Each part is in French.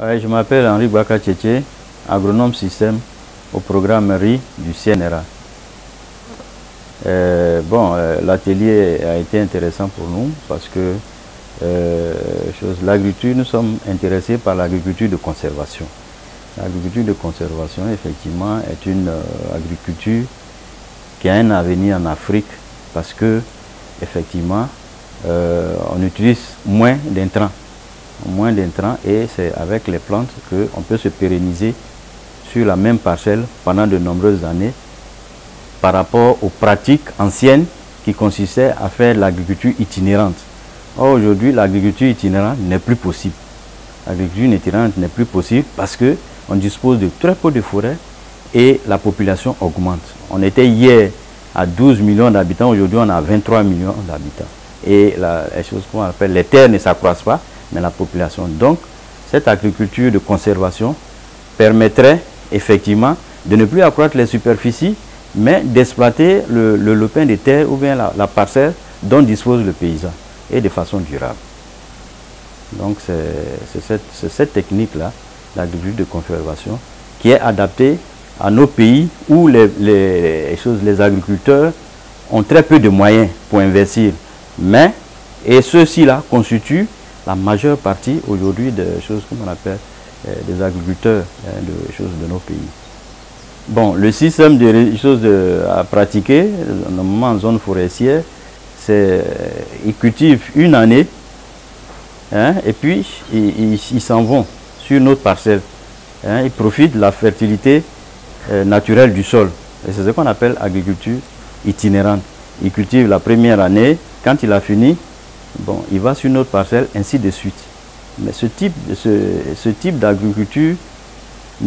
Ouais, je m'appelle Henri Baka Tchétché, agronome système au programme RI du CNRA. L'atelier a été intéressant pour nous parce que l'agriculture, nous sommes intéressés par l'agriculture de conservation. L'agriculture de conservation, effectivement, est une agriculture qui a un avenir en Afrique parce que, effectivement, on utilise moins d'intrants. Et c'est avec les plantes qu'on peut se pérenniser sur la même parcelle pendant de nombreuses années par rapport aux pratiques anciennes qui consistaient à faire l'agriculture itinérante. Or, aujourd'hui, l'agriculture itinérante n'est plus possible. L'agriculture itinérante n'est plus possible parce qu'on dispose de très peu de forêts et la population augmente. On était hier à 12 millions d'habitants, aujourd'hui on a 23 millions d'habitants. Et les choses qu'on appelle les terres ne s'accroissent pas, mais la population. Donc, cette agriculture de conservation permettrait effectivement de ne plus accroître les superficies, mais d'exploiter le lopin de terre ou bien la parcelle dont dispose le paysan et de façon durable. Donc, c'est cette technique-là, l'agriculture de conservation, qui est adaptée à nos pays où les agriculteurs ont très peu de moyens pour investir. Et ceux-ci-là constituent la majeure partie aujourd'hui des choses qu'on appelle des agriculteurs de nos pays. Bon, le système de choses à pratiquer, normalement en zone forestière, c'est ils cultivent une année et puis ils s'en vont sur notre parcelle. Ils profitent de la fertilité naturelle du sol. Et c'est ce qu'on appelle agriculture itinérante. Ils cultivent la première année, quand il a fini, bon, il va sur notre parcelle, ainsi de suite. Mais ce type d'agriculture on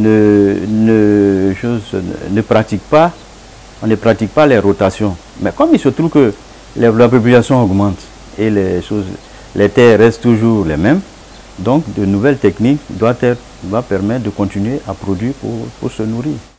ne pratique pas les rotations. Mais comme il se trouve que la population augmente et les terres restent toujours les mêmes, donc de nouvelles techniques doivent permettre de continuer à produire pour se nourrir.